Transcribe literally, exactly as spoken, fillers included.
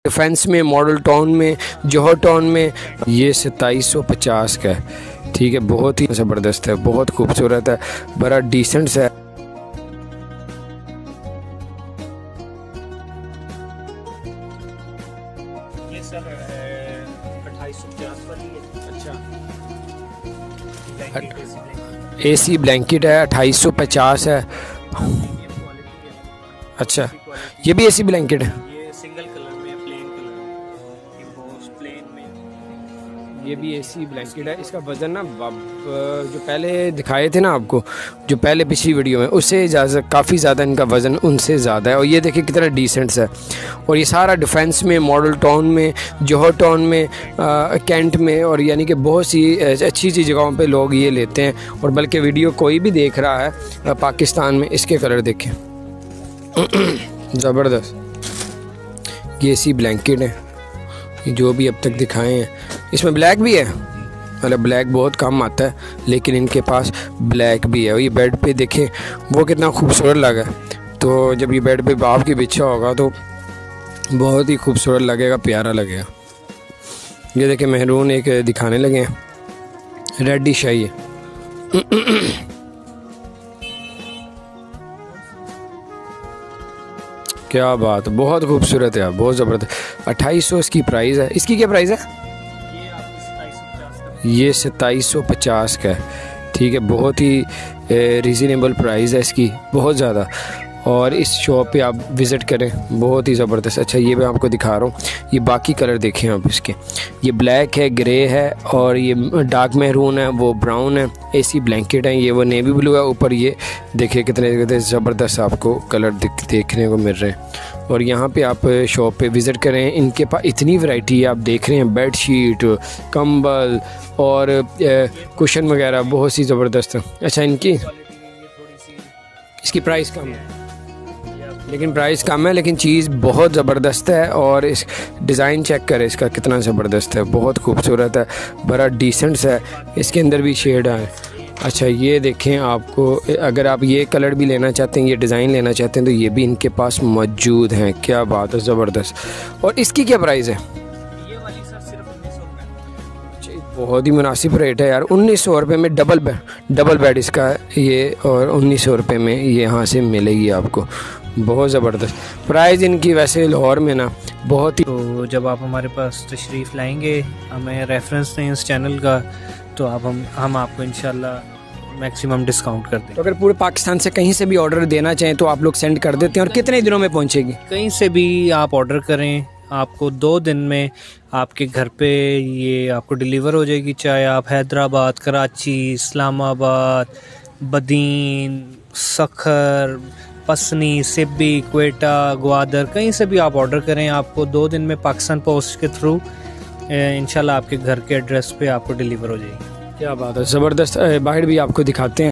Defence में, model town में, जौहर town में। ये सत्ताईस सौ पचास का है। ठीक है, बहुत ही ज़बरदस्त है, बहुत खूबसूरत है, बड़ा डिसेंट सा है। ये सर अट्ठाईस सौ पचास वाली है। अच्छा, एसी ब्लैंकेट है, अट्ठाईस सौ पचास है। अच्छा, ये भी एसी ब्लैंकेट है। ये सिंगल कलर में, प्लेन कलर, ये बहुत प्लेन में। ये भी एसी ब्लैंकेट है। इसका वज़न ना जो पहले दिखाए थे ना आपको, जो पहले पिछली वीडियो में, उससे ज़्यादा काफ़ी ज़्यादा इनका वज़न उनसे ज़्यादा है। और ये देखिए कितना डिसेंट है। और ये सारा डिफेंस में, मॉडल टाउन में, जौहर टाउन में, आ, कैंट में, और यानी कि बहुत सी अच्छी अच्छी जगहों पे लोग ये लेते हैं। और बल्कि वीडियो कोई भी देख रहा है पाकिस्तान में, इसके कलर देखें, ज़बरदस्त। ये एसी ब्लैंकेट है जो भी अब तक दिखाए हैं। इसमें ब्लैक भी है, मतलब ब्लैक बहुत कम आता है, लेकिन इनके पास ब्लैक भी है। और ये बेड पे देखें वो कितना खूबसूरत लगा। तो जब ये बेड पे बाप की बिछा होगा तो बहुत ही खूबसूरत लगेगा, प्यारा लगेगा। ये देखें मेहरून एक दिखाने लगे हैं, रेडिश है ये। क्या बात, बहुत खूबसूरत है, बहुत ज़बरदस्त। अट्ठाईस सौ इसकी प्राइस है। इसकी क्या प्राइस है? ये आपकी सत्ताईस सौ पचास का। ये सत्ताईस सौ पचास का है। ठीक है, बहुत ही रीज़नेबल प्राइस है इसकी, बहुत ज़्यादा। और इस शॉप पे आप विज़िट करें, बहुत ही ज़बरदस्त। अच्छा, ये मैं आपको दिखा रहा हूँ, ये बाकी कलर देखें आप इसके। ये ब्लैक है, ग्रे है, और ये डार्क मैरून है, वो ब्राउन है। एसी ब्लैंकेट है, ये वो नेवी ब्लू है। ऊपर ये देखिए कितने कितने ज़बरदस्त आपको कलर देखने को मिल रहे हैं। और यहाँ पे आप शॉप पे विज़िट करें, इनके पास इतनी वैरायटी है। आप देख रहे हैं बेड शीट, कंबल और कुशन वगैरह, बहुत सी ज़बरदस्त है। अच्छा, इनकी इसकी प्राइस कम है, लेकिन प्राइस कम है, लेकिन चीज़ बहुत ज़बरदस्त है। और इस डिज़ाइन चेक करें इसका, कितना ज़बरदस्त है, बहुत खूबसूरत है, बड़ा डिसेंट है। इसके अंदर भी शेड है। अच्छा, ये देखें, आपको अगर आप ये कलर भी लेना चाहते हैं, ये डिज़ाइन लेना चाहते हैं, तो ये भी इनके पास मौजूद हैं। क्या बात है, ज़बरदस्त। और इसकी क्या प्राइस है? ये वाली सर सिर्फ उन्नीस सौ रुपये। बहुत ही मुनासिब रेट है यार, उन्नीस सौ रुपये में डबल बेड डबल बेड इसका है ये। और उन्नीस सौ रुपये में ये यहाँ से मिलेगी आपको, बहुत ज़बरदस्त प्राइस इनकी। वैसे लाहौर में ना बहुत ही, तो जब आप हमारे पास तशरीफ़ लाएंगे, हमें रेफरेंस दें इस चैनल का, तो आप हम हम आपको इंशाल्लाह मैक्सिमम डिस्काउंट कर दें। तो अगर पूरे पाकिस्तान से कहीं से भी ऑर्डर देना चाहें तो आप लोग सेंड कर देते हैं? और कितने दिनों में पहुंचेगी? कहीं से भी आप ऑर्डर करें, आपको दो दिन में आपके घर पे ये आपको डिलीवर हो जाएगी। चाहे आप हैदराबाद, कराची, इस्लामाबाद, बदीन, सखर, पसनी, सिब्बी, क्वेटा, ग्वादर, कहीं से भी आप ऑर्डर करें, आपको दो दिन में पाकिस्तान पोस्ट के थ्रू इंशाल्लाह आपके घर के एड्रेस पे आपको डिलीवर हो जाएगी। क्या बात है, ज़बरदस्त। बाहर भी आपको दिखाते हैं।